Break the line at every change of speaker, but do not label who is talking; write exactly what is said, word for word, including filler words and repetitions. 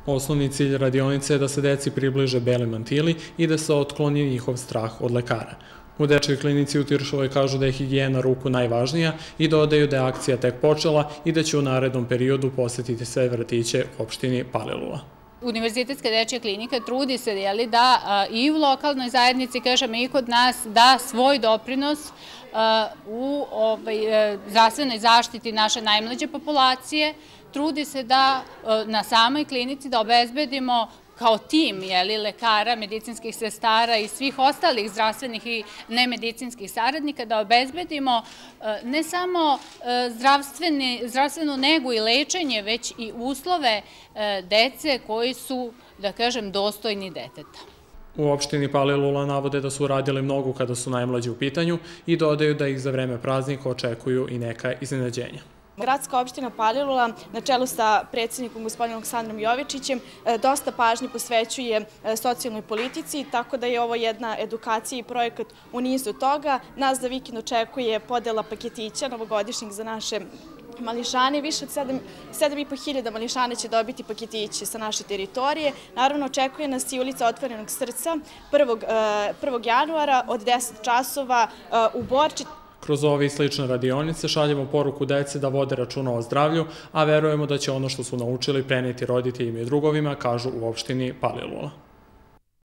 Osnovni cilj radionice je da se deci približe beli mantili i da se otkloni njihov strah od lekara. U Dečijoj klinici u Tiršovoj kažu da je higijena ruku najvažnija i dodaju da je akcija tek počela i da će u narednom periodu posetiti sve vrtiće u opštini Palilula.
Univerzitetska dečija klinika trudi se da i u lokalnoj zajednici, kažem i kod nas, da svoj doprinos u zdravstvenoj zaštiti naše najmlađe populacije. Trudi se da na samoj klinici da obezbedimo kao tim lekara, medicinskih sestara i svih ostalih zdravstvenih i nemedicinskih saradnika da obezbedimo ne samo zdravstvenu negu i lečenje, već i uslove dece koji su, da kažem, dostojni deteta.
U opštini Palilula navode da su uradili mnogo kada su najmlađi u pitanju i dodaju da ih za vreme praznika očekuju i neka iznenađenja.
Gradska opština Palilula, na čelu sa predsjednikom gospodinom Aleksandrom Jovičićem, dosta pažnje posvećuje socijalnoj politici, tako da je ovo jedna edukacija i projekat u nizu toga. Nas za vikend očekuje podela paketića novogodišnjih za naše mališane. Više od sedam i po hiljada mališana će dobiti paketiće sa naše teritorije. Naravno, očekuje nas i ulica Otvorenog srca prvog januara od deset časova u Borči.
Kroz ove i slične radionice šaljemo poruku deci da vode računa o zdravlju, a verujemo da će ono što su naučili preneti roditeljima i drugovima, kažu u opštini Palilula.